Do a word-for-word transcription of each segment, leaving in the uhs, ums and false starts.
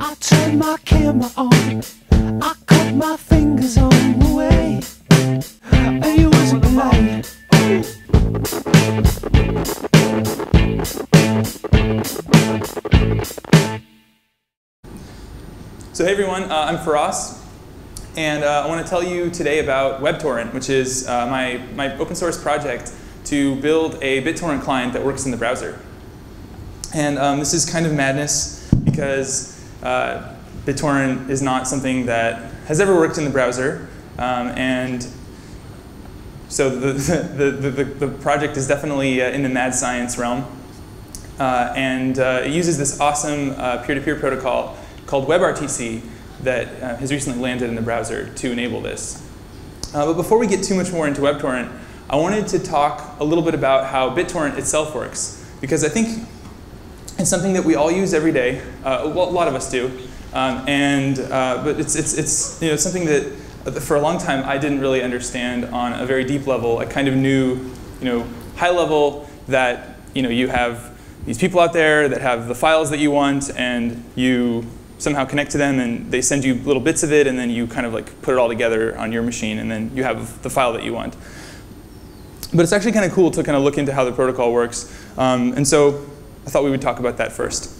I turned my camera on, I cut my fingers on the way, and it wasn't polite. So hey everyone, uh, I'm Feross, and uh, I want to tell you today about WebTorrent, which is uh, my, my open source project to build a BitTorrent client that works in the browser. And um, this is kind of madness because uh, BitTorrent is not something that has ever worked in the browser, um, and so the, the, the, the, the project is definitely uh, in the mad science realm. Uh, and uh, it uses this awesome uh, peer-to-peer protocol called WebRTC that uh, has recently landed in the browser to enable this. Uh, but before we get too much more into WebTorrent, I wanted to talk a little bit about how BitTorrent itself works, because I think it's something that we all use every day. Uh, well, a lot of us do, um, and uh, but it's it's it's you know something that for a long time I didn't really understand on a very deep level. I kind of knew, you know, high level that you know you have these people out there that have the files that you want, and you somehow connect to them, and they send you little bits of it, and then you kind of like put it all together on your machine, and then you have the file that you want. But it's actually kind of cool to kind of look into how the protocol works, um, and so I thought we would talk about that first.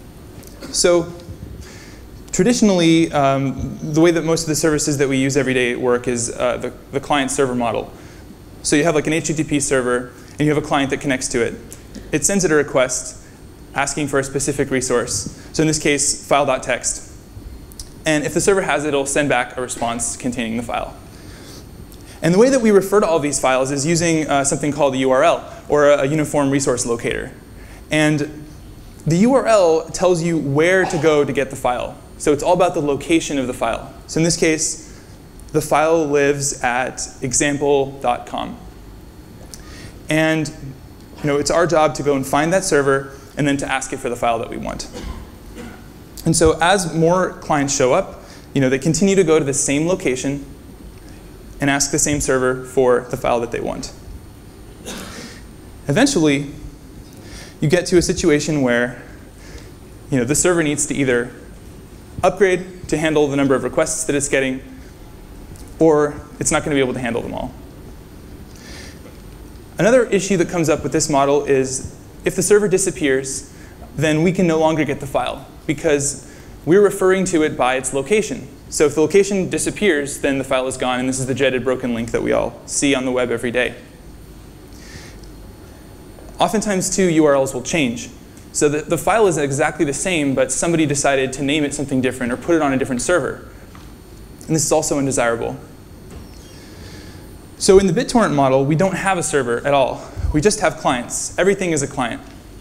So traditionally, um, the way that most of the services that we use every day work is uh, the, the client-server model. So you have like an H T T P server, and you have a client that connects to it. It sends it a request asking for a specific resource. So in this case, file.txt. And if the server has it, it'll send back a response containing the file. And the way that we refer to all these files is using uh, something called a U R L, or a, a uniform resource locator. And the U R L tells you where to go to get the file. So it's all about the location of the file. So in this case, the file lives at example dot com. And you know, it's our job to go and find that server and then to ask it for the file that we want. And so as more clients show up, you know, they continue to go to the same location and ask the same server for the file that they want. Eventually, you get to a situation where you know, the server needs to either upgrade to handle the number of requests that it's getting, or it's not going to be able to handle them all. Another issue that comes up with this model is if the server disappears, then we can no longer get the file, because we're referring to it by its location. So if the location disappears, then the file is gone, and this is the jetted broken link that we all see on the web every day. Oftentimes, too, U R Ls will change. So the, the file is exactly the same, but somebody decided to name it something different or put it on a different server. And this is also undesirable. So in the BitTorrent model, we don't have a server at all. We just have clients. Everything is a client.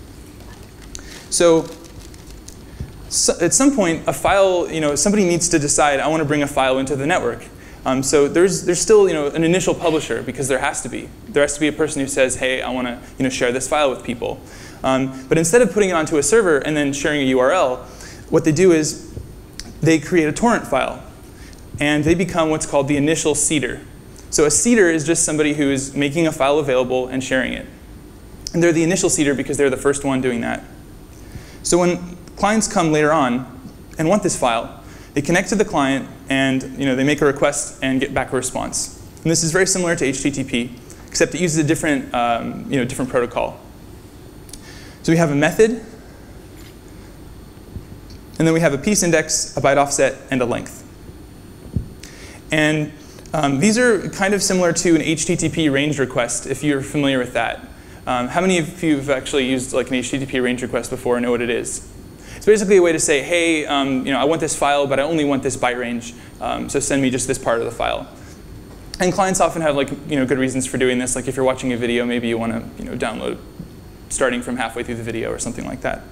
So, so at some point, a file, you know, somebody needs to decide, I want to bring a file into the network. Um, so there's, there's still you know, an initial publisher, because there has to be. There has to be a person who says, hey, I want to you know, share this file with people. Um, but instead of putting it onto a server and then sharing a U R L, what they do is they create a torrent file. And they become what's called the initial seeder. So a seeder is just somebody who is making a file available and sharing it. And they're the initial seeder because they're the first one doing that. So when clients come later on and want this file, they connect to the client, and you know, they make a request and get back a response. And this is very similar to H T T P, except it uses a different, um, you know, different protocol. So we have a method, and then we have a piece index, a byte offset, and a length. And um, these are kind of similar to an H T T P range request, if you're familiar with that. Um, how many of you have actually used like an H T T P range request before and know what it is? It's basically a way to say, hey, um, you know, I want this file, but I only want this byte range, um, so send me just this part of the file. And clients often have like, you know, good reasons for doing this. Like if you're watching a video, maybe you want to you know, download starting from halfway through the video or something like that.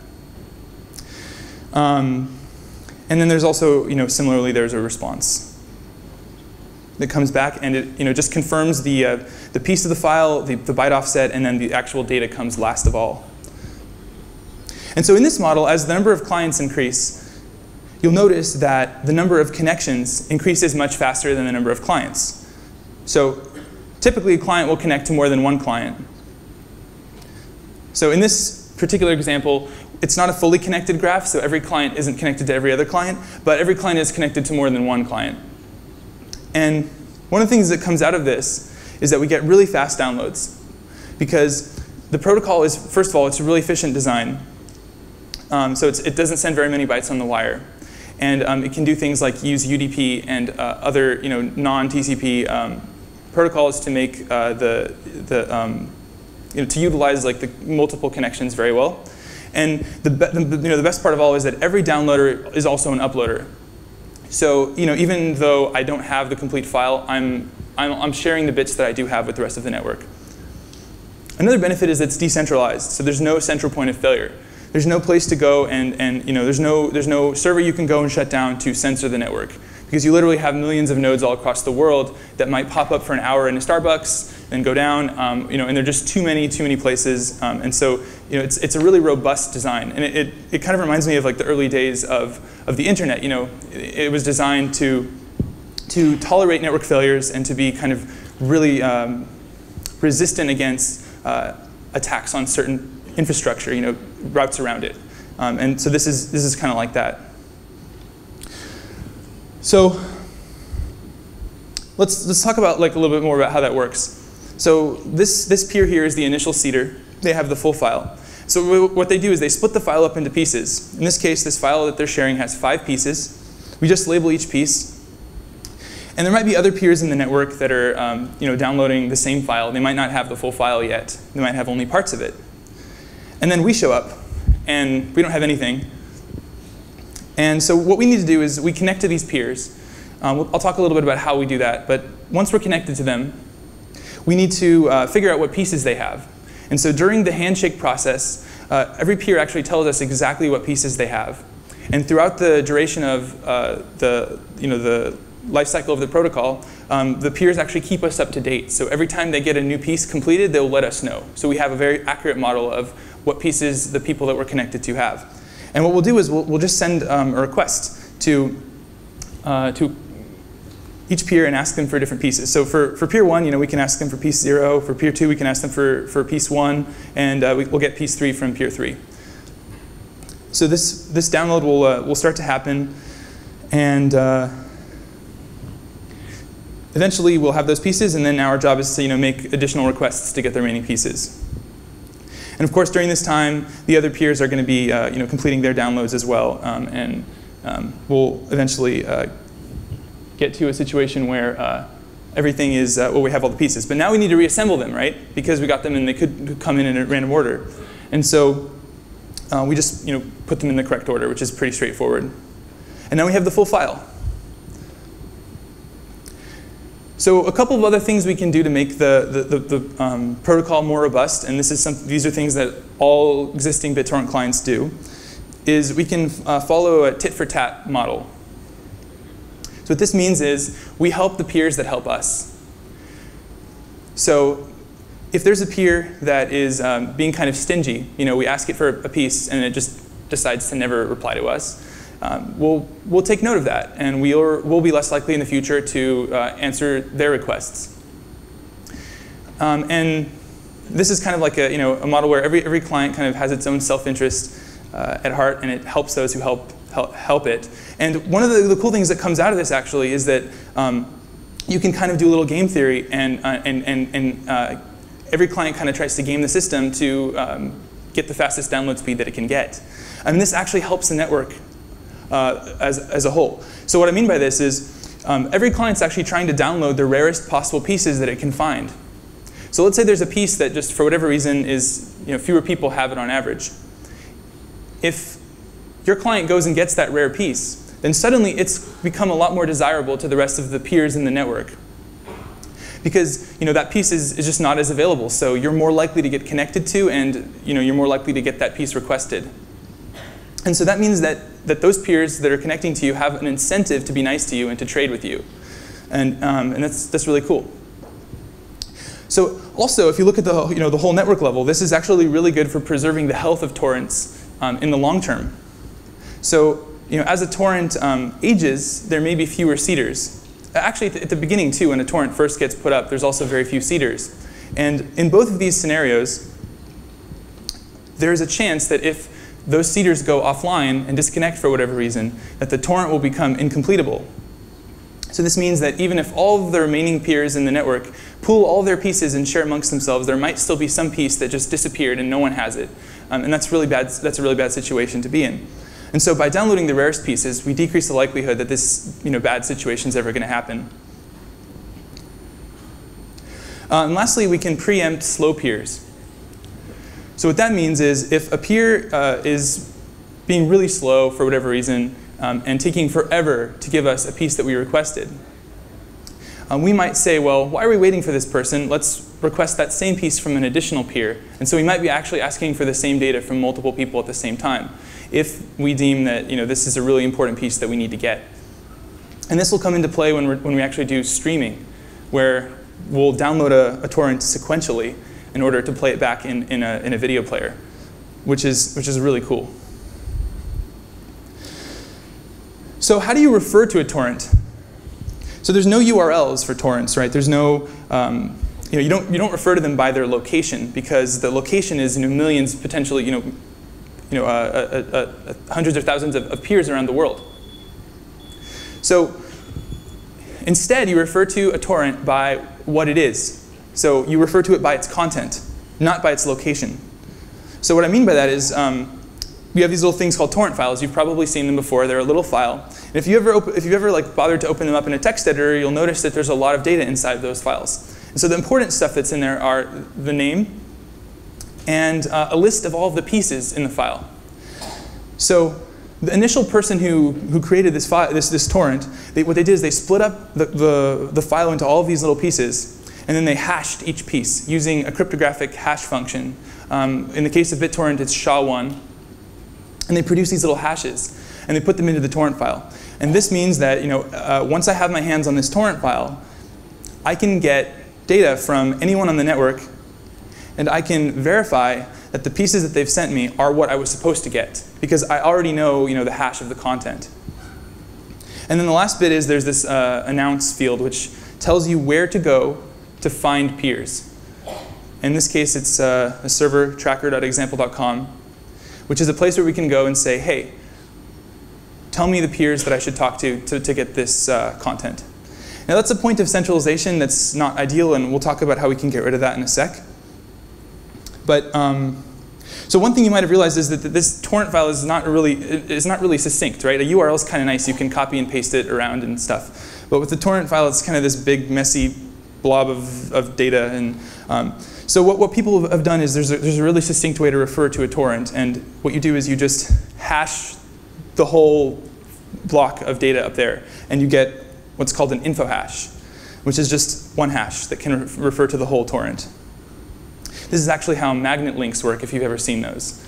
Um, and then there's also, you know, similarly, there's a response that comes back, and it you know, just confirms the, uh, the piece of the file, the, the byte offset, and then the actual data comes last of all. And so in this model, as the number of clients increase, you'll notice that the number of connections increases much faster than the number of clients. So typically, a client will connect to more than one client. So in this particular example, it's not a fully connected graph, so every client isn't connected to every other client, but every client is connected to more than one client. And one of the things that comes out of this is that we get really fast downloads, because the protocol is, first of all, it's a really efficient design. Um, so it's, it doesn't send very many bytes on the wire. And um, it can do things like use U D P and uh, other you know, non-T C P um, protocols to make uh, the, the um, you know, to utilize like the multiple connections very well. And the, the, you know, the best part of all is that every downloader is also an uploader. So you know, even though I don't have the complete file, I'm, I'm, I'm sharing the bits that I do have with the rest of the network. Another benefit is that it's decentralized, so there's no central point of failure. There's no place to go, and, and you know, there's, no, there's no server you can go and shut down to censor the network. Because you literally have millions of nodes all across the world that might pop up for an hour in a Starbucks, then go down, um, you know, and they're just too many, too many places. Um, and so you know, it's, it's a really robust design. And it, it, it kind of reminds me of like the early days of, of the internet. You know, it, it was designed to, to tolerate network failures and to be kind of really um, resistant against uh, attacks on certain infrastructure, you know, routes around it. Um, and so this is, this is kind of like that. So let's, let's talk about like a little bit more about how that works. So this, this peer here is the initial seeder. They have the full file. So what they do is they split the file up into pieces. In this case, this file that they're sharing has five pieces. We just label each piece. And there might be other peers in the network that are um, you know, downloading the same file. They might not have the full file yet. They might have only parts of it. And then we show up, and we don't have anything. And so what we need to do is we connect to these peers. Um, I'll talk a little bit about how we do that. But once we're connected to them, we need to uh, figure out what pieces they have. And so during the handshake process, uh, every peer actually tells us exactly what pieces they have. And throughout the duration of uh, the, you know, the life cycle of the protocol, um, the peers actually keep us up to date. So every time they get a new piece completed, they'll let us know. So we have a very accurate model of what pieces the people that we're connected to have. And what we'll do is we'll, we'll just send um, a request to, uh, to each peer and ask them for different pieces. So for, for peer one, you know, we can ask them for piece zero. For peer two, we can ask them for, for piece one. And uh, we, we'll get piece three from peer three. So this, this download will, uh, will start to happen. And uh, eventually, we'll have those pieces. And then our job is to you know, make additional requests to get the remaining pieces. And of course, during this time, the other peers are going to be uh, you know, completing their downloads as well. Um, and um, we'll eventually uh, get to a situation where uh, everything is, uh, well, we have all the pieces. But now we need to reassemble them, right? Because we got them and they could come in in a random order. And so uh, we just you know, put them in the correct order, which is pretty straightforward. And now we have the full file. So a couple of other things we can do to make the, the, the, the um, protocol more robust, and this is some, these are things that all existing BitTorrent clients do, is we can uh, follow a tit-for-tat model. So what this means is we help the peers that help us. So if there's a peer that is um, being kind of stingy, you know, we ask it for a piece and it just decides to never reply to us, Um, we'll, we'll take note of that, and we'll, we'll be less likely in the future to uh, answer their requests. Um, and this is kind of like a, you know, a model where every, every client kind of has its own self-interest uh, at heart, and it helps those who help, help, help it. And one of the, the cool things that comes out of this, actually, is that um, you can kind of do a little game theory, and, uh, and, and, and uh, every client kind of tries to game the system to um, get the fastest download speed that it can get. And this actually helps the network Uh, as, as a whole. So what I mean by this is um, every client's actually trying to download the rarest possible pieces that it can find. So let's say there's a piece that just for whatever reason is, you know, fewer people have it on average. If your client goes and gets that rare piece, then suddenly it's become a lot more desirable to the rest of the peers in the network. Because you know, that piece is, is just not as available. So you're more likely to get connected to, and you know, you're more likely to get that piece requested. And so that means that, that those peers that are connecting to you have an incentive to be nice to you and to trade with you. And, um, and that's, that's really cool. So also, if you look at the, you know, the whole network level, this is actually really good for preserving the health of torrents um, in the long term. So you know, as a torrent um, ages, there may be fewer seeders. Actually, at the, at the beginning, too, when a torrent first gets put up, there's also very few seeders. And in both of these scenarios, there is a chance that if those seeders go offline and disconnect for whatever reason, that the torrent will become incompletable. So this means that even if all of the remaining peers in the network pool all their pieces and share amongst themselves, there might still be some piece that just disappeared and no one has it. Um, and that's really bad. That's a really bad situation to be in. And so by downloading the rarest pieces, we decrease the likelihood that this you know, bad situation is ever going to happen. Uh, and lastly, we can preempt slow peers. So what that means is if a peer uh, is being really slow for whatever reason um, and taking forever to give us a piece that we requested, um, we might say, well, why are we waiting for this person? Let's request that same piece from an additional peer. And so we might be actually asking for the same data from multiple people at the same time if we deem that you know, this is a really important piece that we need to get. And this will come into play when, we're, when we actually do streaming, where we'll download a, a torrent sequentially in order to play it back in, in, a, in a video player, which is, which is really cool. So how do you refer to a torrent? So there's no U R Ls for torrents, right? There's no, um, you know, you don't, you don't refer to them by their location because the location is you know, millions, potentially you know, you know, uh, uh, uh, uh, hundreds or thousands of, of peers around the world. So instead, you refer to a torrent by what it is. So you refer to it by its content, not by its location. So what I mean by that is um, we have these little things called torrent files. You've probably seen them before. They're a little file. And if you ever, open, if you've ever like, bothered to open them up in a text editor, you'll notice that there's a lot of data inside of those files. And so the important stuff that's in there are the name and uh, a list of all of the pieces in the file. So the initial person who, who created this, file, this, this torrent, they, what they did is they split up the, the, the file into all of these little pieces, and then they hashed each piece using a cryptographic hash function. Um, in the case of BitTorrent, it's S H A one. And they produce these little hashes, and they put them into the torrent file. And this means that you know, uh, once I have my hands on this torrent file, I can get data from anyone on the network, and I can verify that the pieces that they've sent me are what I was supposed to get, because I already know, you know the hash of the content. And then the last bit is there's this uh, announce field, which tells you where to go to find peers. In this case, it's uh, a server, tracker dot example dot com, which is a place where we can go and say, hey, tell me the peers that I should talk to to, to get this uh, content. Now that's a point of centralization that's not ideal, and we'll talk about how we can get rid of that in a sec. But um, so one thing you might have realized is that this torrent file is not really is not really succinct, right? A U R L is kind of nice; you can copy and paste it around and stuff. But with the torrent file, it's kind of this big, messy blob of, of data. And um, so what, what people have done is there's a, there's a really succinct way to refer to a torrent, and what you do is you just hash the whole block of data up there, and you get what's called an info hash, which is just one hash that can re refer to the whole torrent. This is actually how magnet links work, if you've ever seen those.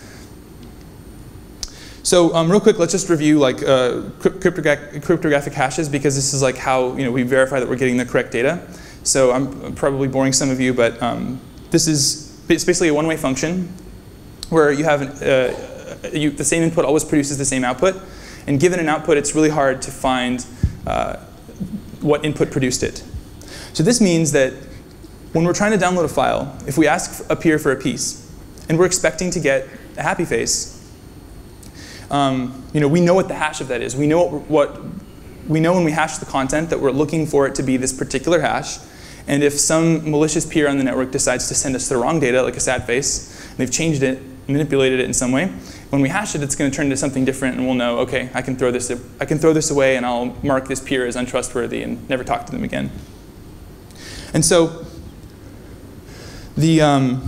So um, real quick, let's just review like uh, cryptogra cryptographic hashes, because this is like how you know, we verify that we're getting the correct data. So I'm probably boring some of you, but um, this is it's basically a one-way function where you have an, uh, you, the same input always produces the same output. And given an output, it's really hard to find uh, what input produced it. So this means that when we're trying to download a file, if we ask a peer for a piece, and we're expecting to get a happy face, um, you know, we know what the hash of that is. We know what, what we know when we hash the content that we're looking for it to be this particular hash. And if some malicious peer on the network decides to send us the wrong data, like a sad face, and they've changed it, manipulated it in some way, when we hash it, it's going to turn into something different, and we'll know, okay, I can throw this, I can throw this away, and I'll mark this peer as untrustworthy and never talk to them again. And so the um,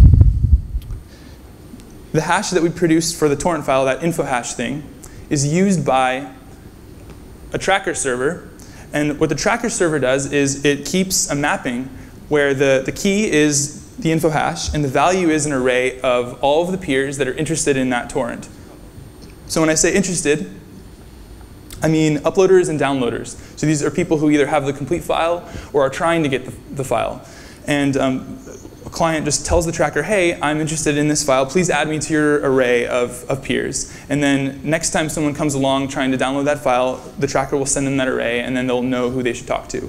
the hash that we produced for the torrent file, that info hash thing, is used by a tracker server. And what the tracker server does is it keeps a mapping where the, the key is the info hash, and the value is an array of all of the peers that are interested in that torrent. So when I say interested, I mean uploaders and downloaders. So these are people who either have the complete file or are trying to get the, the file. And um, a client just tells the tracker, hey, I'm interested in this file. Please add me to your array of, of peers. And then next time someone comes along trying to download that file, the tracker will send them that array, and then they'll know who they should talk to.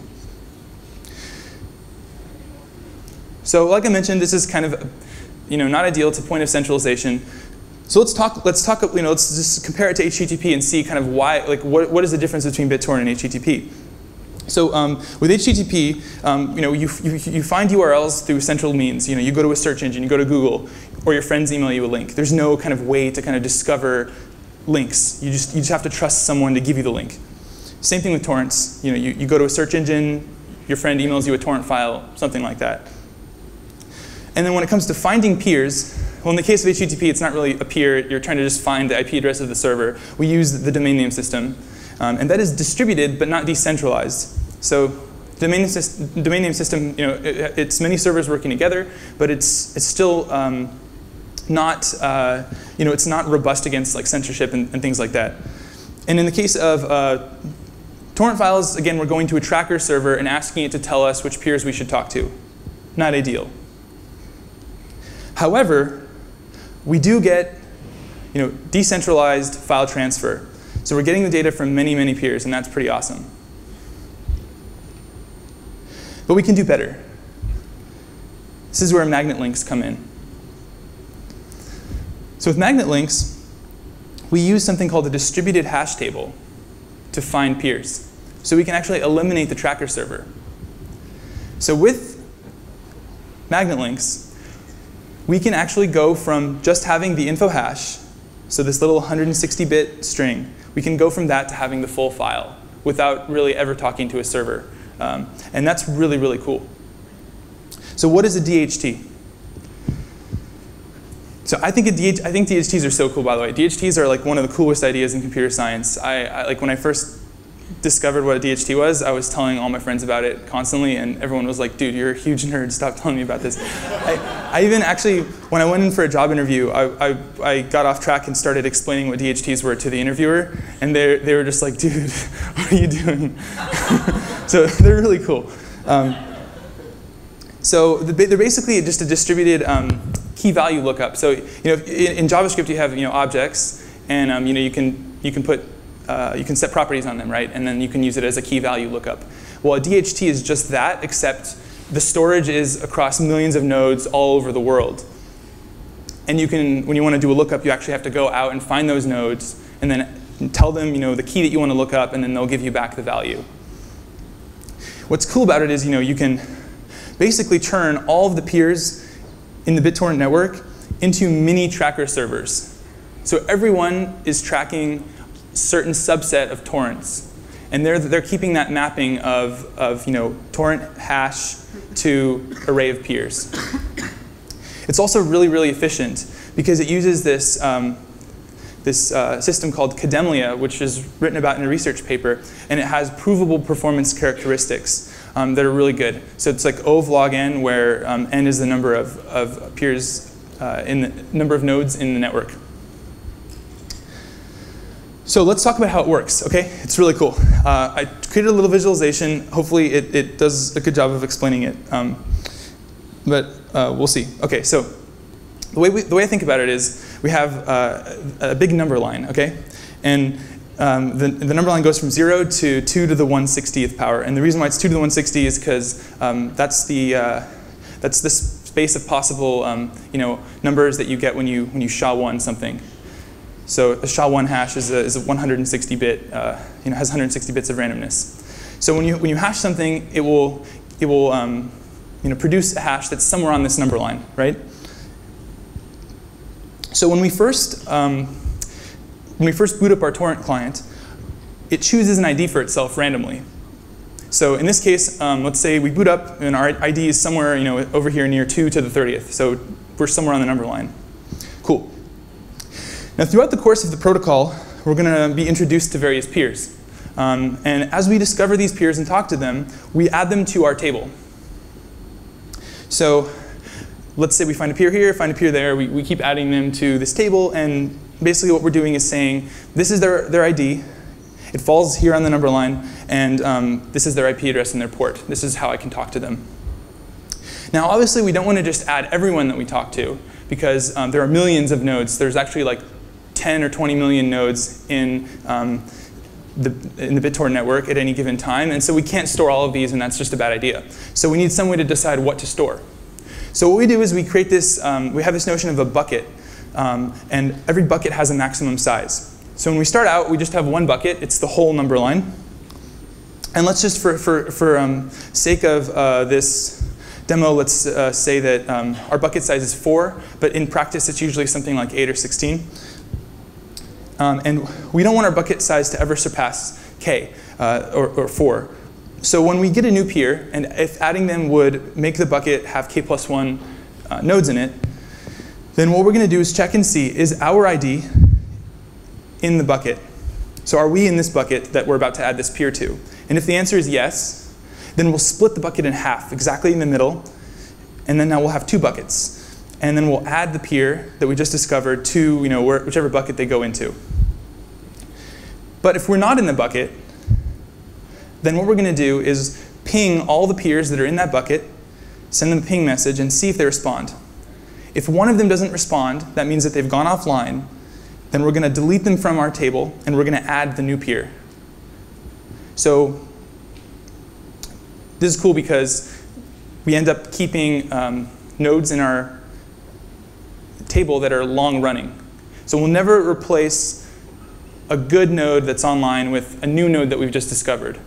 So like I mentioned, this is kind of you know, not ideal. It's a point of centralization. So let's talk. Let's talk. You know, let's just compare it to H T T P and see kind of why. Like, what what is the difference between BitTorrent and H T T P? So um, with H T T P, um, you know, you, you you find U R Ls through central means. You know, you go to a search engine, you go to Google, or your friends email you a link. There's no kind of way to kind of discover links. You just you just have to trust someone to give you the link. Same thing with torrents. You know, you, you go to a search engine, your friend emails you a torrent file, something like that. And then when it comes to finding peers, well, in the case of H T T P, it's not really a peer. You're trying to just find the I P address of the server. We use the domain name system. Um, and that is distributed, but not decentralized. So domain, domain name system, you know, it, it's many servers working together, but it's, it's still um, not, uh, you know, it's not robust against like censorship and, and things like that. And in the case of uh, torrent files, again, we're going to a tracker server and asking it to tell us which peers we should talk to. Not ideal. However, we do get, you know, decentralized file transfer. So we're getting the data from many, many peers, and that's pretty awesome. But we can do better. This is where magnet links come in. So with magnet links, we use something called the distributed hash table to find peers. So we can actually eliminate the tracker server. So with magnet links, we can actually go from just having the info hash, so this little one hundred sixty bit string, we can go from that to having the full file without really ever talking to a server. Um, and that's really, really cool. So what is a D H T? So I think, a D H, I think D H Ts are so cool, by the way. D H Ts are like one of the coolest ideas in computer science. I, I, like when I first discovered what a D H T was, I was telling all my friends about it constantly, and everyone was like, dude, you're a huge nerd, stop telling me about this. I, I even actually, when I went in for a job interview, I, I, I got off track and started explaining what D H Ts were to the interviewer, and they they were just like, dude, what are you doing? So they're really cool. Um, so they're basically just a distributed um, key value lookup. So you know, in, in JavaScript you have you know objects, and um, you know you can you can put uh, you can set properties on them, right? And then you can use it as a key value lookup. Well, a D H T is just that, except the storage is across millions of nodes all over the world. And you can, when you want to do a lookup, you actually have to go out and find those nodes, and then tell them you know the key that you want to look up, and then they'll give you back the value. What's cool about it is you know you can basically turn all of the peers in the BitTorrent network into mini tracker servers. So everyone is tracking a certain subset of torrents, and they're they're keeping that mapping of of you know torrent hash to array of peers. It's also really really efficient because it uses this. Um, this uh, system called Kademlia, which is written about in a research paper, and it has provable performance characteristics um, that are really good. So it's like O of log n, where um, n is the number of, of peers uh, in the number of nodes in the network. So let's talk about how it works, okay? It's really cool. Uh, I created a little visualization. Hopefully it, it does a good job of explaining it, um, but uh, we'll see. Okay, so the way, we, the way I think about it is we have uh, a big number line, okay? And um, the, the number line goes from zero to two to the one sixtieth power. And the reason why it's two to the one sixty is because um, that's the uh, that's the space of possible um, you know numbers that you get when you when you S H A one something. So a S H A one hash is a, is a one hundred sixty bit uh, you know has one hundred sixty bits of randomness. So when you when you hash something, it will it will um, you know produce a hash that's somewhere on this number line, right? So when we first um, when we first boot up our torrent client, it chooses an I D for itself randomly. So in this case, um, let's say we boot up and our I D is somewhere you know over here near two to the thirtieth. So we're somewhere on the number line. Cool. Now throughout the course of the protocol, we're going to be introduced to various peers. Um, and as we discover these peers and talk to them, we add them to our table. So let's say we find a peer here, find a peer there, we, we keep adding them to this table, and basically what we're doing is saying, this is their, their I D, it falls here on the number line, and um, this is their I P address and their port. This is how I can talk to them. Now obviously we don't want to just add everyone that we talk to, because um, there are millions of nodes. There's actually like ten or twenty million nodes in um, the, in the BitTorrent network at any given time, and so we can't store all of these, and that's just a bad idea. So we need some way to decide what to store. So what we do is we create this, um, we have this notion of a bucket. um, and every bucket has a maximum size. So when we start out, we just have one bucket. It's the whole number line. And let's just, for, for, for um, sake of uh, this demo, let's uh, say that um, our bucket size is four, but in practice it's usually something like eight or sixteen. Um, and we don't want our bucket size to ever surpass k, uh, or, or four. So when we get a new peer, and if adding them would make the bucket have k plus one uh, nodes in it, then what we're going to do is check and see, is our I D in the bucket? So are we in this bucket that we're about to add this peer to? And if the answer is yes, then we'll split the bucket in half, exactly in the middle, and then now we'll have two buckets. And then we'll add the peer that we just discovered to, you know, whichever bucket they go into. But if we're not in the bucket, then what we're going to do is ping all the peers that are in that bucket, send them a ping message, and see if they respond. If one of them doesn't respond, that means that they've gone offline. Then we're going to delete them from our table, and we're going to add the new peer. So this is cool because we end up keeping um, nodes in our table that are long running. So we'll never replace a good node that's online with a new node that we've just discovered.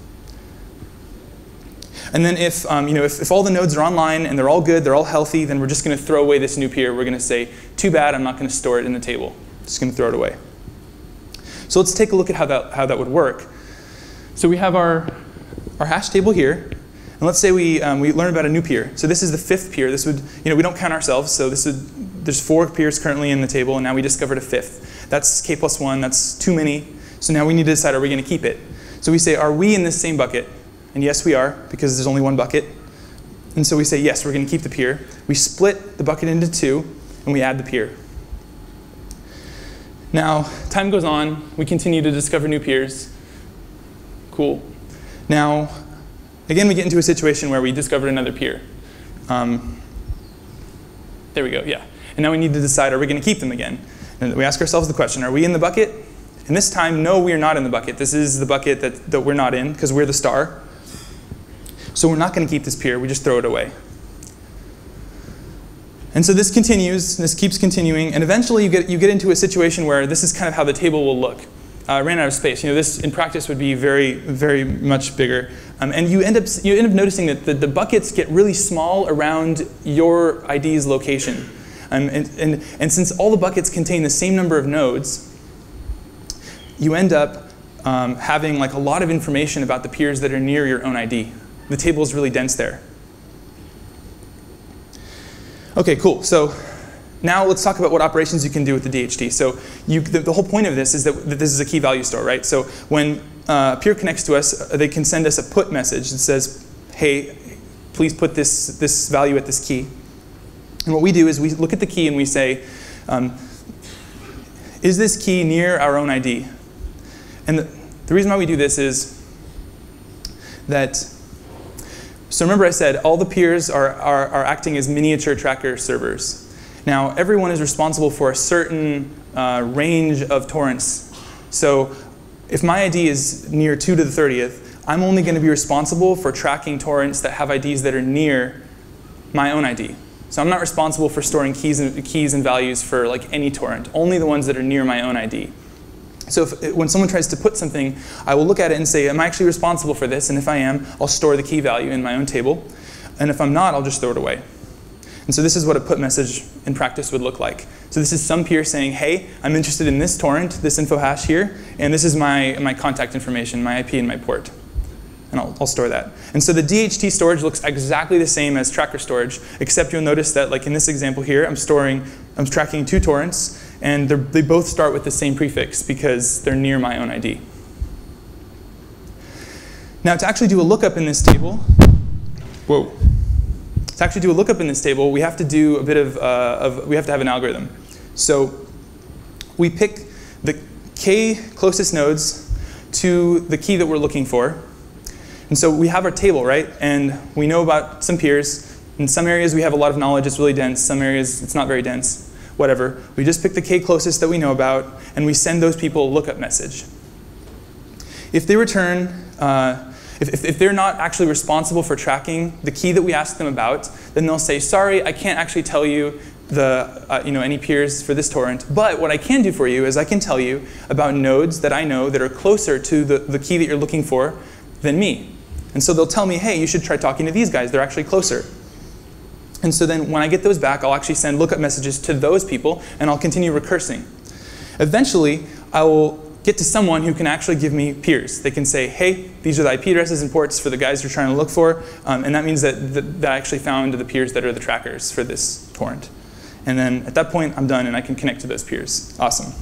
And then if, um, you know, if, if all the nodes are online and they're all good, they're all healthy, then we're just going to throw away this new peer. We're going to say, too bad, I'm not going to store it in the table. Just going to throw it away. So let's take a look at how that, how that would work. So we have our, our hash table here. And let's say we, um, we learn about a new peer. So this is the fifth peer. This would, you know, we don't count ourselves. So this would, there's four peers currently in the table, and now we discovered a fifth. That's k plus one. That's too many. So now we need to decide, are we going to keep it? So we say, are we in this same bucket? And yes, we are, because there's only one bucket. And so we say, yes, we're going to keep the peer. We split the bucket into two, and we add the peer. Now, time goes on. We continue to discover new peers. Cool. Now, again, we get into a situation where we discovered another peer. Um, there we go, yeah. And now we need to decide, are we going to keep them again? And we ask ourselves the question, are we in the bucket? And this time, no, we are not in the bucket. This is the bucket that, that we're not in, because we're the star. So we're not going to keep this peer. We just throw it away. And so this continues. This keeps continuing. And eventually, you get, you get into a situation where this is kind of how the table will look. Uh, ran out of space. You know, this in practice would be very, very much bigger. Um, and you end up you end up noticing that the, the buckets get really small around your I D's location. Um, and, and, and since all the buckets contain the same number of nodes, you end up um, having like a lot of information about the peers that are near your own I D. The table is really dense there. OK, cool. So now let's talk about what operations you can do with the D H T. So you, the, the whole point of this is that, that this is a key value store, right? So when uh, a peer connects to us, they can send us a put message that says, hey, please put this, this value at this key. And what we do is we look at the key and we say, um, is this key near our own I D? And the, the reason why we do this is that, so remember I said all the peers are, are, are acting as miniature tracker servers. Now, everyone is responsible for a certain uh, range of torrents. So if my I D is near two to the thirtieth, I'm only going to be responsible for tracking torrents that have I Ds that are near my own I D. So I'm not responsible for storing keys and, keys and values for like any torrent, only the ones that are near my own I D. So if, when someone tries to put something, I will look at it and say, am I actually responsible for this? And if I am, I'll store the key value in my own table. And if I'm not, I'll just throw it away. And so this is what a put message in practice would look like. So this is some peer saying, hey, I'm interested in this torrent, this info hash here, and this is my, my contact information, my I P and my port. And I'll, I'll store that. And so the D H T storage looks exactly the same as tracker storage, except you'll notice that like in this example here, I'm storing, I'm tracking two torrents, and they both start with the same prefix because they're near my own I D. Now to actually do a lookup in this table, whoa. To actually do a lookup in this table, we have to do a bit of, uh, of, we have to have an algorithm. So we pick the k closest nodes to the key that we're looking for. And so we have our table, right? And we know about some peers. In some areas we have a lot of knowledge, it's really dense. Some areas it's not very dense, whatever. We just pick the k closest that we know about, and we send those people a lookup message. If they return, uh, If, if they're not actually responsible for tracking the key that we asked them about, then they'll say, sorry, I can't actually tell you the, uh, you know, any peers for this torrent. But what I can do for you is I can tell you about nodes that I know that are closer to the, the key that you're looking for than me. And so they'll tell me, hey, you should try talking to these guys. They're actually closer. And so then when I get those back, I'll actually send lookup messages to those people, and I'll continue recursing. Eventually, I will get to someone who can actually give me peers. They can say, hey, these are the I P addresses and ports for the guys you're trying to look for. Um, and that means that, that, that I actually found the peers that are the trackers for this torrent. And then at that point, I'm done, and I can connect to those peers. Awesome.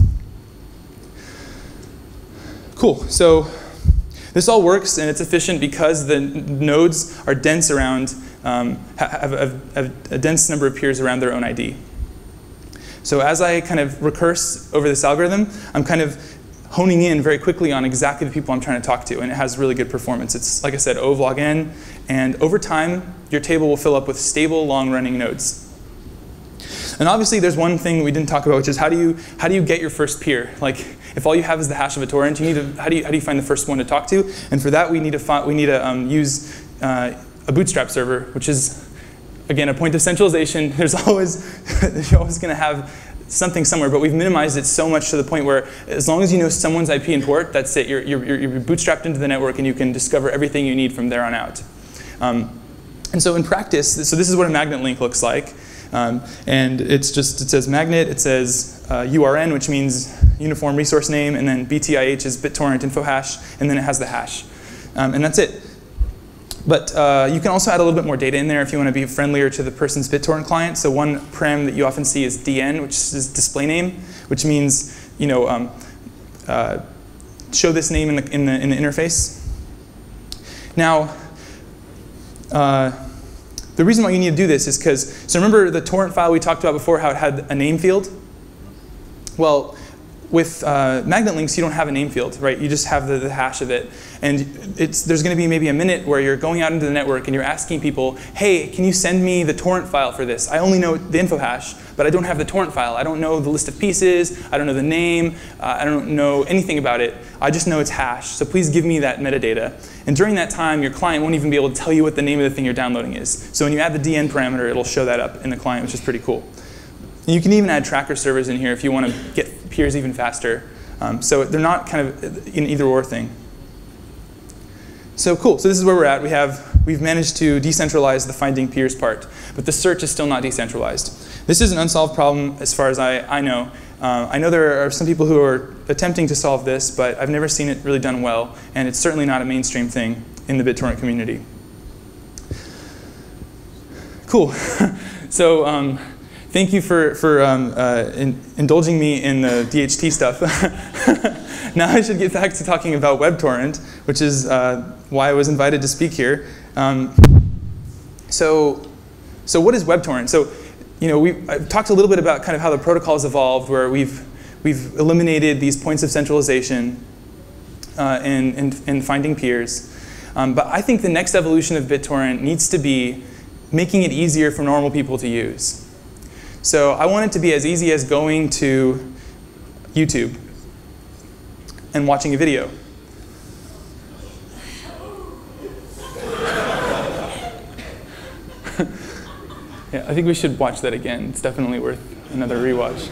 Cool. So this all works, and it's efficient because the nodes are dense around, um, have, have, have a dense number of peers around their own I D. So as I kind of recurse over this algorithm, I'm kind of honing in very quickly on exactly the people I'm trying to talk to, and it has really good performance. It's, like I said, O of log n, and over time, your table will fill up with stable, long-running nodes. And obviously, there's one thing we didn't talk about, which is how do you how do you get your first peer? Like, if all you have is the hash of a torrent, you need to how do you how do you find the first one to talk to? And for that, we need to find, we need to um, use uh, a bootstrap server, which is again a point of centralization. There's always you're always going to have something somewhere, but we've minimized it so much to the point where as long as you know someone's I P and port, that's it. You're, you're, you're bootstrapped into the network, and you can discover everything you need from there on out. Um, and so in practice, so this is what a magnet link looks like. Um, and it's just, it says magnet, it says uh, U R N, which means uniform resource name, and then B T I H is BitTorrent info hash, and then it has the hash. Um, and that's it. But uh, you can also add a little bit more data in there if you want to be friendlier to the person's BitTorrent client. So one param that you often see is D N, which is display name, which means, you know, um, uh, show this name in the, in the, in the interface. Now, uh, the reason why you need to do this is because, so remember the torrent file we talked about before, how it had a name field? Well, with uh, magnet links, you don't have a name field, right? You just have the, the hash of it. And it's, there's going to be maybe a minute where you're going out into the network and you're asking people, hey, can you send me the torrent file for this? I only know the info hash, but I don't have the torrent file. I don't know the list of pieces. I don't know the name. Uh, I don't know anything about it. I just know it's hash. So please give me that metadata. And during that time, your client won't even be able to tell you what the name of the thing you're downloading is. So when you add the D N parameter, it'll show that up in the client, which is pretty cool. And you can even add tracker servers in here if you want to get peers even faster. Um, so they're not kind of an either or thing. So cool, so this is where we're at. We have, we've managed to decentralize the finding peers part, but the search is still not decentralized. This is an unsolved problem as far as I, I know. Uh, I know there are some people who are attempting to solve this, but I've never seen it really done well, and it's certainly not a mainstream thing in the BitTorrent community. Cool, so um, thank you for, for um, uh, in, indulging me in the D H T stuff. Now I should get back to talking about WebTorrent, which is uh, why I was invited to speak here. Um, so, so what is WebTorrent? So, you know, we I've talked a little bit about kind of how the protocol's evolved, where we've we've eliminated these points of centralization uh, in, in in finding peers. Um, but I think the next evolution of BitTorrent needs to be making it easier for normal people to use. So I want it to be as easy as going to YouTube and watching a video. Yeah, I think we should watch that again. It's definitely worth another rewatch.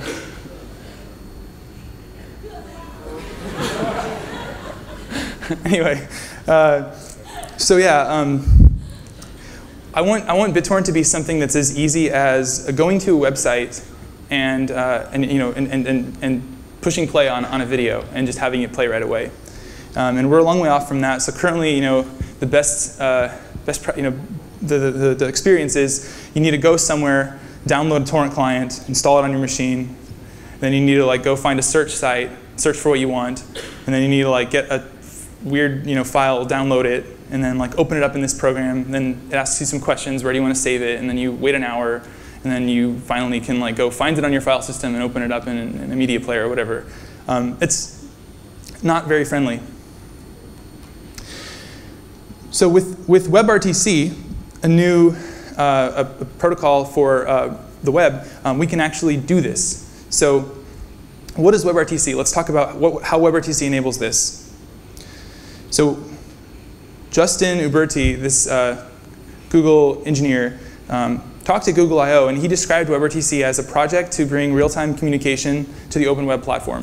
Anyway, uh, so yeah, um, I want I want BitTorrent to be something that's as easy as going to a website and uh, and you know and and and, and pushing play on, on a video and just having it play right away. Um, and we're a long way off from that. So currently, you know, the best, uh, best you know, the, the, the experience is you need to go somewhere, download a torrent client, install it on your machine. Then you need to like go find a search site, search for what you want, and then you need to like get a weird you know file, download it, and then like open it up in this program. And then it asks you some questions. Where do you want to save it? And then you wait an hour. And then you finally can like go find it on your file system and open it up in, in a media player or whatever. Um, it's not very friendly. So with, with WebRTC, a new uh, a, a protocol for uh, the web, um, we can actually do this. So what is WebRTC? Let's talk about what, how WebRTC enables this. So Justin Uberti, this uh, Google engineer, um, talked at Google I O, and he described WebRTC as a project to bring real-time communication to the open web platform.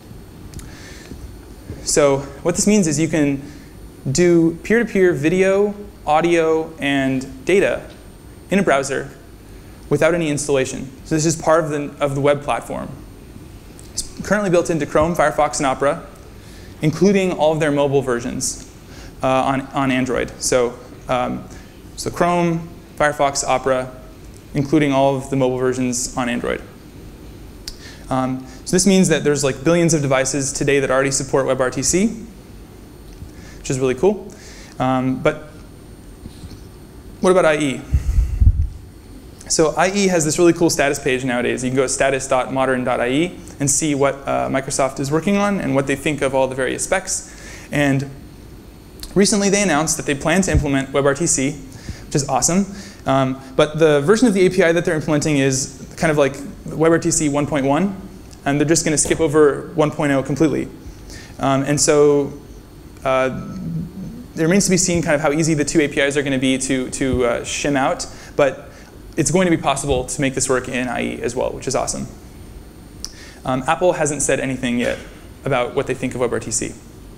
So what this means is you can do peer-to-peer video, audio, and data in a browser without any installation. So this is part of the, of the web platform. It's currently built into Chrome, Firefox, and Opera, including all of their mobile versions uh, on, on Android. So, um, so Chrome, Firefox, Opera, including all of the mobile versions on Android. Um, so this means that there's like billions of devices today that already support WebRTC, which is really cool. Um, but what about I E? So I E has this really cool status page nowadays. You can go to status dot modern dot I E and see what uh, Microsoft is working on and what they think of all the various specs. And recently they announced that they plan to implement WebRTC, which is awesome. Um, but the version of the A P I that they're implementing is kind of like WebRTC one point one, and they're just going to skip over one point oh completely. Um, and so uh, it remains to be seen kind of how easy the two A P Is are going to be to, to uh, shim out, but it's going to be possible to make this work in I E as well, which is awesome. Um, Apple hasn't said anything yet about what they think of WebRTC.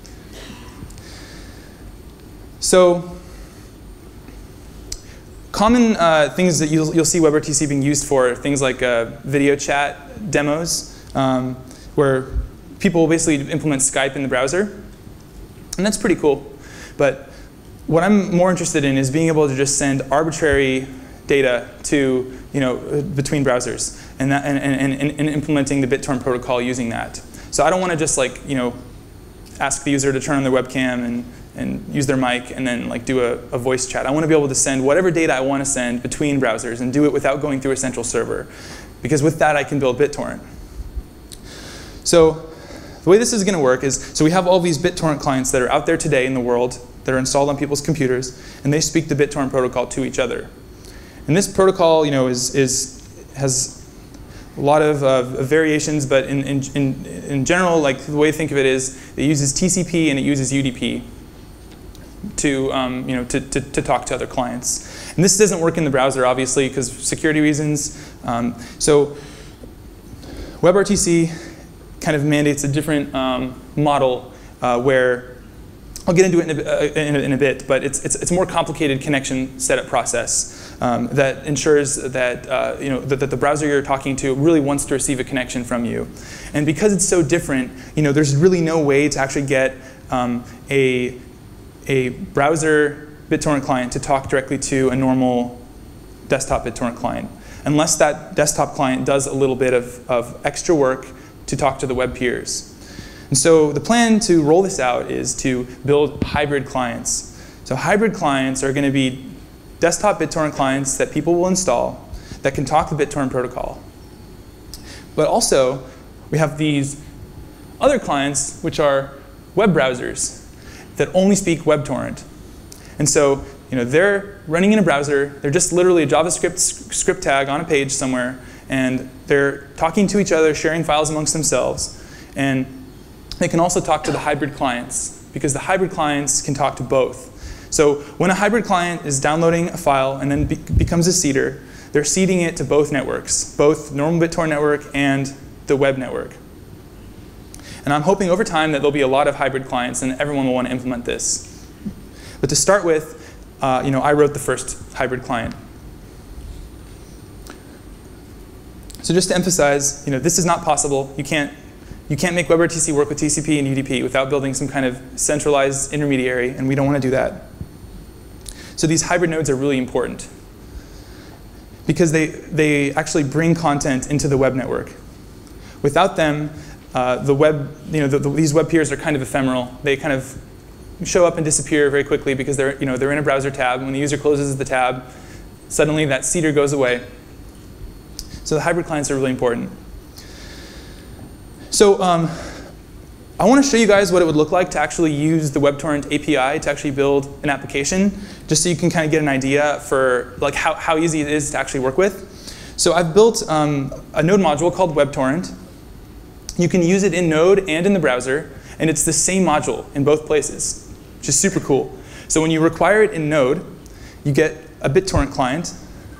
So common uh, things that you'll, you'll see WebRTC being used for are things like uh, video chat demos, um, where people will basically implement Skype in the browser. And that's pretty cool. But what I'm more interested in is being able to just send arbitrary data to, you know, between browsers, and, that, and, and, and, and implementing the BitTorrent protocol using that. So I don't want to just like, you know, ask the user to turn on their webcam and, and use their mic and then like do a, a voice chat. I want to be able to send whatever data I want to send between browsers and do it without going through a central server, because with that I can build BitTorrent. So the way this is going to work is, so we have all these BitTorrent clients that are out there today in the world that are installed on people's computers, and they speak the BitTorrent protocol to each other. And this protocol, you know, is, is has a lot of uh, variations, but in, in, in, in general, like the way to think of it is it uses T C P and it uses U D P to, um, you know, to, to, to talk to other clients. And this doesn't work in the browser, obviously, because of security reasons. Um, so WebRTC kind of mandates a different um, model uh, where I'll get into it in a, uh, in a, in a bit, but it's, it's, it's a more complicated connection setup process um, that ensures that, uh, you know, that, that the browser you're talking to really wants to receive a connection from you. And because it's so different, you know, there's really no way to actually get um, a, a browser BitTorrent client to talk directly to a normal desktop BitTorrent client, unless that desktop client does a little bit of, of extra work to talk to the web peers. And so the plan to roll this out is to build hybrid clients. So hybrid clients are going to be desktop BitTorrent clients that people will install that can talk the BitTorrent protocol. But also, we have these other clients, which are web browsers that only speak WebTorrent. And so, you know, they're running in a browser. They're just literally a JavaScript script tag on a page somewhere, and they're talking to each other, sharing files amongst themselves. And they can also talk to the hybrid clients, because the hybrid clients can talk to both. So when a hybrid client is downloading a file and then be becomes a seeder, they're seeding it to both networks, both normal BitTorrent network and the web network. And I'm hoping over time that there'll be a lot of hybrid clients and everyone will want to implement this. But to start with, uh, you know, I wrote the first hybrid client. So just to emphasize, you know, this is not possible. You can't You can't make WebRTC work with T C P and U D P without building some kind of centralized intermediary, and we don't want to do that. So these hybrid nodes are really important because they, they actually bring content into the web network. Without them, uh, the web, you know, the, the, these web peers are kind of ephemeral. They kind of show up and disappear very quickly because they're, you know, they're in a browser tab. When the user closes the tab, suddenly that seeder goes away. So the hybrid clients are really important. So um, I want to show you guys what it would look like to actually use the WebTorrent A P I to actually build an application, just so you can kind of get an idea for like how, how easy it is to actually work with. So I've built um, a node module called WebTorrent. You can use it in Node and in the browser, and it's the same module in both places, which is super cool. So when you require it in Node, you get a BitTorrent client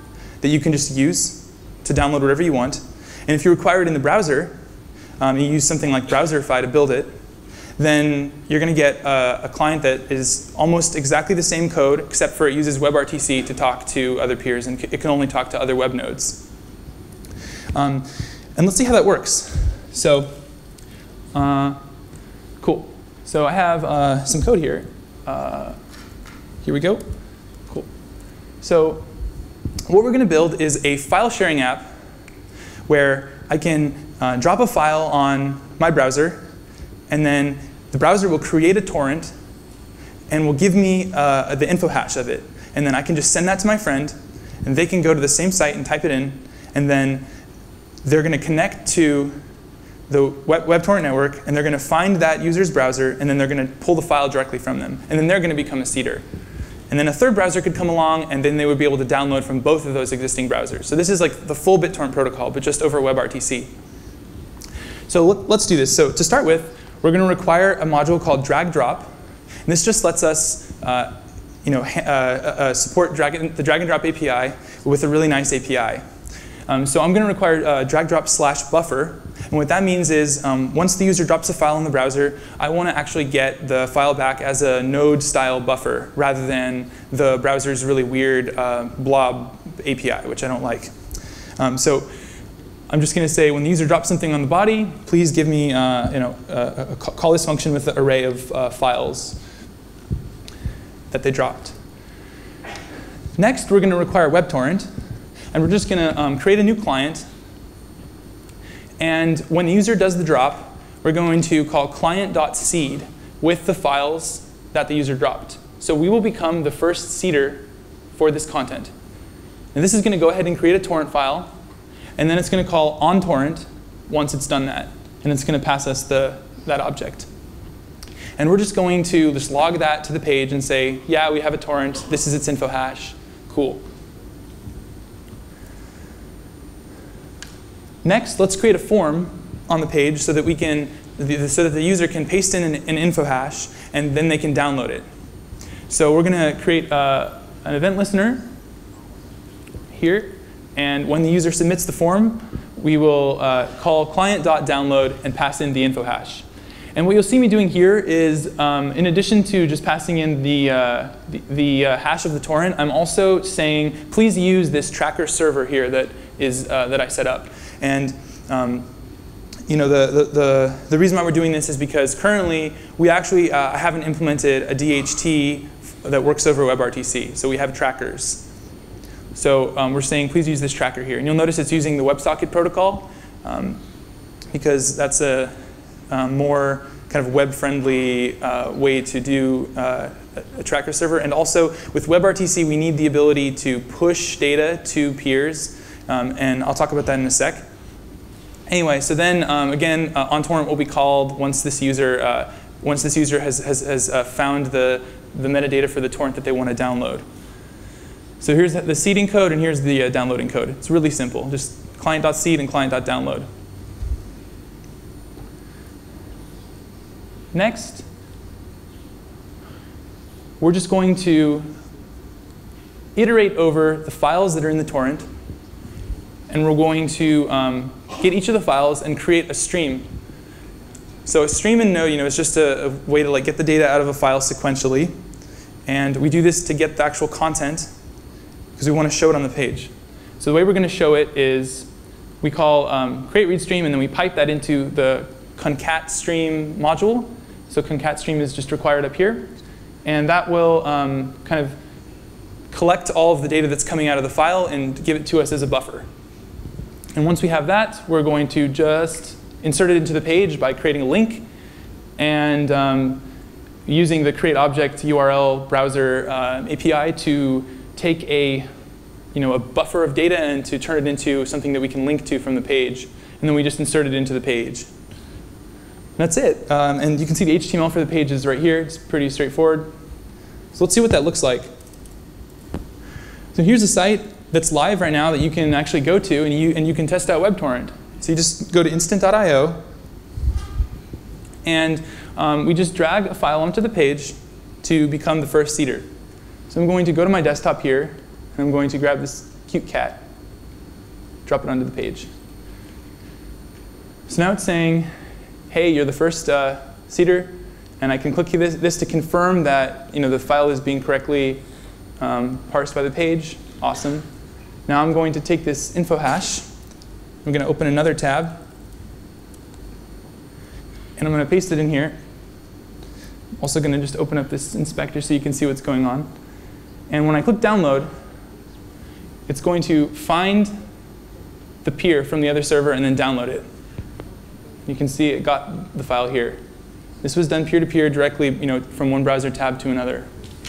that you can just use to download whatever you want. And if you require it in the browser, um, you use something like Browserify to build it, then you're going to get a, a client that is almost exactly the same code, except for it uses WebRTC to talk to other peers, and it can only talk to other web nodes. Um, and let's see how that works. So, uh, cool. So I have uh, some code here. Uh, here we go. Cool. So what we're going to build is a file sharing app where I can uh, drop a file on my browser, and then the browser will create a torrent and will give me uh, the info hash of it. And then I can just send that to my friend, and they can go to the same site and type it in, and then they're going to connect to the web WebTorrent network, and they're going to find that user's browser, and then they're going to pull the file directly from them. And then they're going to become a seeder. And then a third browser could come along, and then they would be able to download from both of those existing browsers. So this is like the full BitTorrent protocol, but just over WebRTC. So let's do this. So to start with, we're going to require a module called drag drop. And this just lets us uh, you know, uh, uh, support drag the drag and drop A P I with a really nice A P I. Um, so I'm going to require uh, drag drop slash buffer. And what that means is um, once the user drops a file in the browser, I want to actually get the file back as a node style buffer rather than the browser's really weird uh, blob A P I, which I don't like. Um, so I'm just going to say when the user drops something on the body, please give me, uh, you know, uh, a, call this function with the array of uh, files that they dropped. Next, we're going to require WebTorrent. And we're just going to um, create a new client. And when the user does the drop, we're going to call client.seed with the files that the user dropped. So we will become the first seeder for this content. And this is going to go ahead and create a torrent file. And then it's going to call onTorrent once it's done that. And it's going to pass us the, that object. And we're just going to just log that to the page and say, yeah, we have a torrent. This is its info hash. Cool. Next, let's create a form on the page so that we can, so that the user can paste in an, an info hash, and then they can download it. So we're going to create uh, an event listener here, and when the user submits the form, we will uh, call client.download and pass in the info hash. And what you'll see me doing here is, um, in addition to just passing in the, uh, the, the uh, hash of the torrent, I'm also saying, please use this tracker server here that, is, uh, that I set up. And um, you know, the, the, the, the reason why we're doing this is because currently we actually uh, haven't implemented a D H T that works over WebRTC. So we have trackers. So um, we're saying, please use this tracker here. And you'll notice it's using the WebSocket protocol um, because that's a, a more kind of web-friendly uh, way to do uh, a tracker server. And also with WebRTC, we need the ability to push data to peers. Um, and I'll talk about that in a sec. Anyway, so then um, again, uh, onTorrent will be called once this user uh, once this user has has, has uh, found the the metadata for the torrent that they want to download. So here's the seeding code, and here's the uh, downloading code. It's really simple, just client.seed and client.download. Next, we're just going to iterate over the files that are in the torrent. And we're going to um, get each of the files and create a stream. So a stream in Node, you know, is just a, a way to like get the data out of a file sequentially. And we do this to get the actual content because we want to show it on the page. So the way we're going to show it is we call um, create read stream, and then we pipe that into the concat stream module. So concat stream is just required up here. And that will um, kind of collect all of the data that's coming out of the file and give it to us as a buffer. And once we have that, we're going to just insert it into the page by creating a link and um, using the create object U R L browser uh, A P I to take a, you know, a buffer of data and to turn it into something that we can link to from the page. And then we just insert it into the page. That's it. Um, and you can see the H T M L for the page is right here. It's pretty straightforward. So let's see what that looks like. So here's a site that's live right now that you can actually go to, and you, and you can test out WebTorrent. So you just go to instant dot i o, and um, we just drag a file onto the page to become the first seeder. So I'm going to go to my desktop here, and I'm going to grab this cute cat. drop it onto the page. So now it's saying, hey, you're the first uh, seeder, and I can click this, this to confirm that you know, the file is being correctly um, parsed by the page. Awesome. Now I'm going to take this info hash. I'm going to open another tab, and I'm going to paste it in here. I'm also going to just open up this inspector so you can see what's going on. And when I click download, it's going to find the peer from the other server and then download it. You can see it got the file here. This was done peer-to-peer directly you know, from one browser tab to another.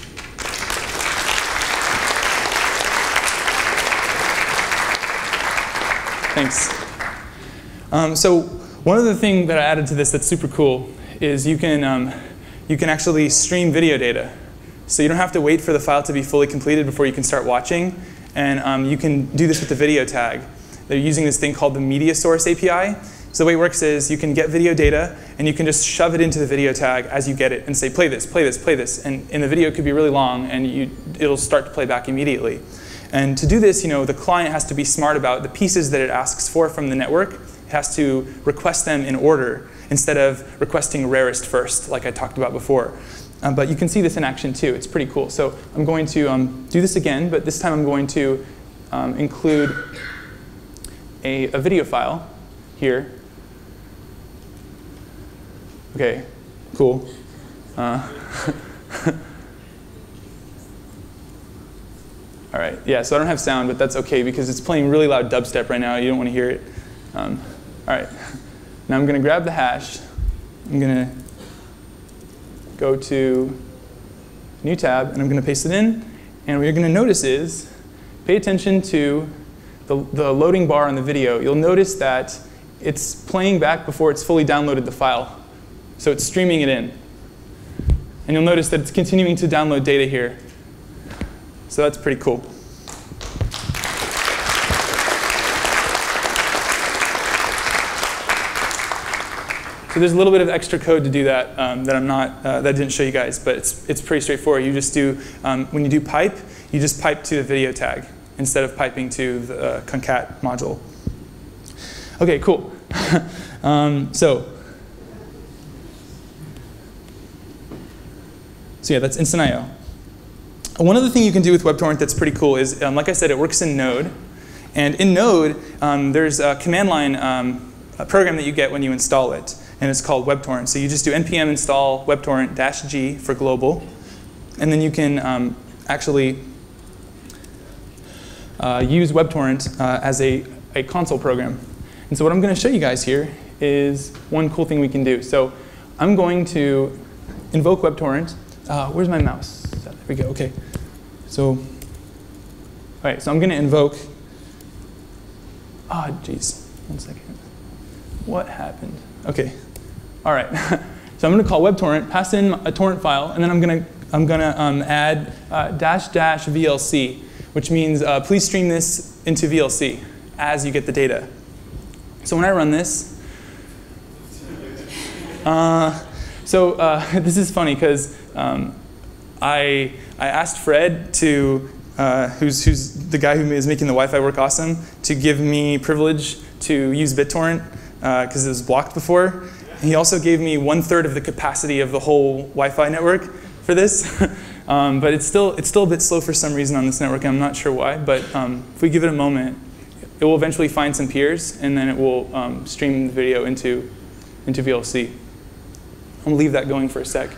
Thanks. Um, so one other thing that I added to this that's super cool is you can, um, you can actually stream video data. So you don't have to wait for the file to be fully completed before you can start watching. And um, you can do this with the video tag. They're using this thing called the media source A P I. So the way it works is you can get video data, and you can just shove it into the video tag as you get it and say, play this, play this, play this. And, and the video could be really long, and you, it'll start to play back immediately. And to do this, you know, the client has to be smart about the pieces that it asks for from the network. It has to request them in order instead of requesting rarest first, like I talked about before. Um, but you can see this in action too. It's pretty cool. So I'm going to um, do this again, but this time I'm going to um, include a, a video file here. OK, cool. Uh, all right, yeah, so I don't have sound, but that's OK because it's playing really loud dubstep right now. You don't want to hear it. Um, all right, now I'm going to grab the hash. I'm going to go to new tab, and I'm going to paste it in. And what you're going to notice is, pay attention to the, the loading bar on the video. You'll notice that it's playing back before it's fully downloaded the file. So it's streaming it in. And you'll notice that it's continuing to download data here. So that's pretty cool. So there's a little bit of extra code to do that um, that I'm not uh, that I didn't show you guys, but it's it's pretty straightforward. You just do um, when you do pipe, you just pipe to the video tag instead of piping to the uh, concat module. Okay, cool. um, so so yeah, that's Instant I O. One other thing you can do with WebTorrent that's pretty cool is, um, like I said, it works in Node, and in Node um, there's a command line um, a program that you get when you install it. And it's called WebTorrent. So you just do npm install WebTorrent-G for global. And then you can um, actually uh, use WebTorrent uh, as a, a console program. And so what I'm going to show you guys here is one cool thing we can do. So I'm going to invoke WebTorrent. Uh, where's my mouse? There we go. OK. So, all right, so I'm going to invoke. Ah, oh, geez. One second. What happened? OK. All right. So I'm going to call WebTorrent, pass in a torrent file, and then I'm going to I'm going to um, add uh, dash dash V L C, which means uh, please stream this into V L C as you get the data. So when I run this, uh, so uh, this is funny because um, I I asked Fred to uh, who's who's the guy who is making the Wi-Fi work awesome to give me privilege to use BitTorrent because uh, it was blocked before. He also gave me one third of the capacity of the whole Wi-Fi network for this. um, but it's still, it's still a bit slow for some reason on this network, and I'm not sure why. But um, if we give it a moment, it will eventually find some peers, and then it will um, stream the video into, into V L C. I'm going to leave that going for a sec.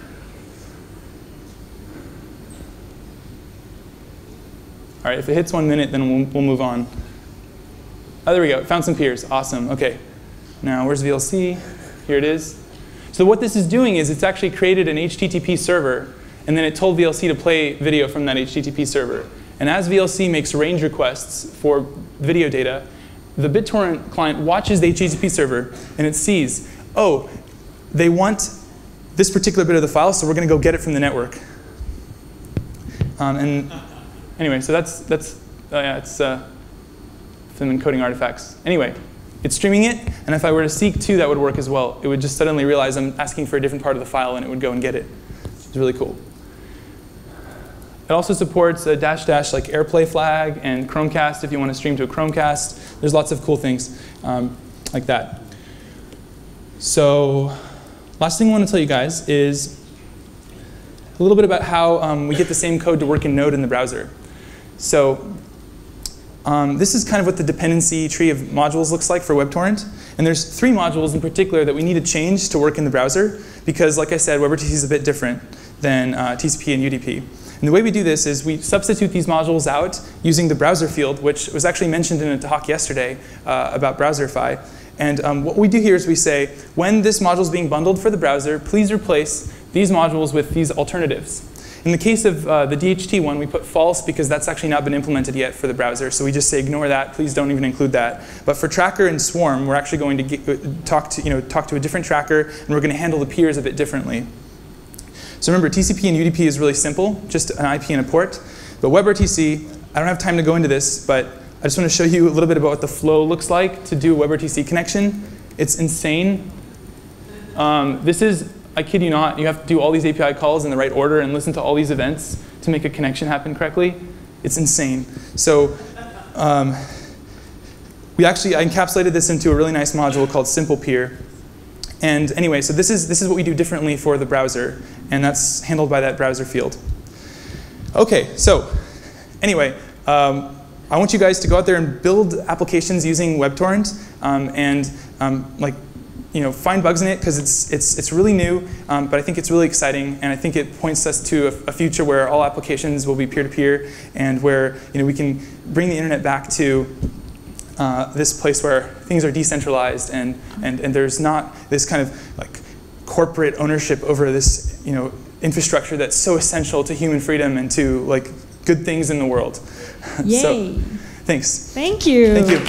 All right, if it hits one minute, then we'll, we'll move on. Oh, there we go. It found some peers. Awesome. OK. Now, where's V L C? Here it is. So what this is doing is it's actually created an H T T P server, and then it told V L C to play video from that H T T P server. And as V L C makes range requests for video data, the BitTorrent client watches the H T T P server, and it sees, oh, they want this particular bit of the file, so we're going to go get it from the network. Um, and anyway, so that's, that's oh yeah, it's uh, some encoding artifacts. Anyway. It's streaming it, and if I were to seek to, that would work as well. It would just suddenly realize I'm asking for a different part of the file, and it would go and get it. It's really cool. It also supports a dash dash like AirPlay flag and Chromecast if you want to stream to a Chromecast. There's lots of cool things um, like that. So last thing I want to tell you guys is a little bit about how um, we get the same code to work in Node in the browser. So um, this is kind of what the dependency tree of modules looks like for WebTorrent. And there's three modules in particular that we need to change to work in the browser because, like I said, WebRTC is a bit different than uh, T C P and U D P. And the way we do this is we substitute these modules out using the browser field, which was actually mentioned in a talk yesterday uh, about Browserify. And um, what we do here is we say, when this module is being bundled for the browser, please replace these modules with these alternatives. In the case of uh, the D H T one, we put false because that's actually not been implemented yet for the browser. So we just say ignore that. Please don't even include that. But for Tracker and Swarm, we're actually going to get, talk to you know talk to a different tracker, and we're going to handle the peers a bit differently. So remember, T C P and U D P is really simple, just an I P and a port. But WebRTC, I don't have time to go into this, but I just want to show you a little bit about what the flow looks like to do a WebRTC connection. It's insane. Um, this is, I kid you not, you have to do all these A P I calls in the right order and listen to all these events to make a connection happen correctly. It's insane. So um, we actually, I encapsulated this into a really nice module called Simple Peer. And anyway, so this is, this is what we do differently for the browser. And that's handled by that browser field. OK, so anyway, um, I want you guys to go out there and build applications using WebTorrent um, and um, like, you know, find bugs in it because it's, it's, it's really new, um, but I think it's really exciting. And I think it points us to a, a future where all applications will be peer-to-peer and where you know, we can bring the internet back to uh, this place where things are decentralized and, and, and there's not this kind of like corporate ownership over this you know, infrastructure that's so essential to human freedom and to like good things in the world. Yay. So, thanks. Thank you. Thank you.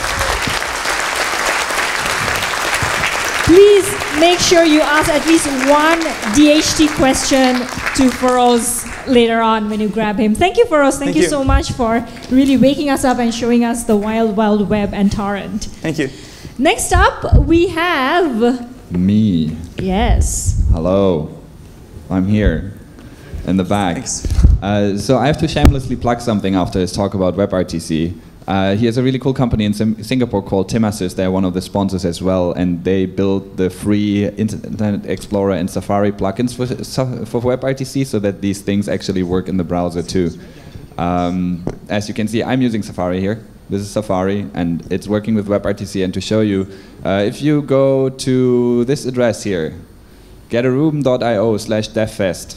Please make sure you ask at least one D H T question to Feross later on when you grab him. Thank you, Feross. Thank, Thank you, you so much for really waking us up and showing us the wild, wild web and torrent. Thank you. Next up, we have... Me. Yes. Hello. I'm here in the back. Thanks. Uh, so I have to shamelessly plug something after this talk about WebRTC. Uh, he has a really cool company in Sim Singapore called Timsys. They're one of the sponsors as well, and they build the free Internet Explorer and Safari plugins for, for WebRTC so that these things actually work in the browser too. Um, as you can see, I'm using Safari here. This is Safari, and it's working with WebRTC. And to show you, uh, if you go to this address here, getaroom dot i o slash devfest,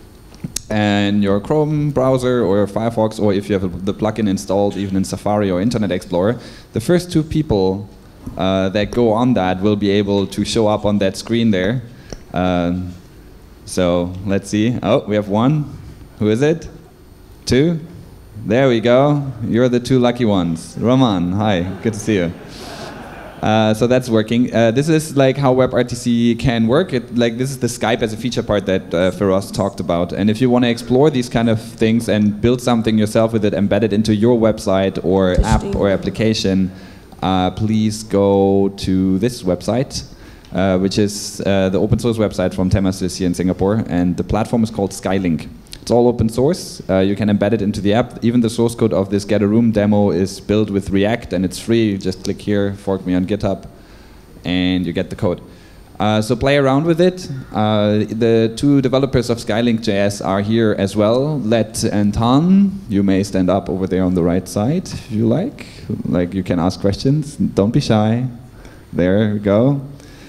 and your Chrome browser or your Firefox, or if you have the plugin installed even in Safari or Internet Explorer, the first two people uh, that go on that will be able to show up on that screen there. Um, so let's see. Oh, we have one. Who is it? Two? There we go. You're the two lucky ones. Roman, hi. Good to see you. Uh, so that's working. Uh, this is like how WebRTC can work. It, like this is the Skype as a feature part that uh, Feross talked about. And if you want to explore these kind of things and build something yourself with it, embed it into your website or app or application, uh, please go to this website, uh, which is uh, the open source website from Timsys here in Singapore. And the platform is called Skylink. It's all open source. Uh, you can embed it into the app. Even the source code of this Get a Room demo is built with React, and it's free. Just click here, fork me on GitHub, and you get the code. Uh, so play around with it. Uh, the two developers of Skylink dot J S are here as well, Let and Han. You may stand up over there on the right side if you like. Like you can ask questions. Don't be shy. There we go.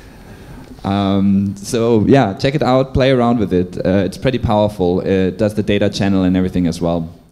Um, so yeah, check it out, play around with it. Uh, it's pretty powerful. It does the data channel and everything as well.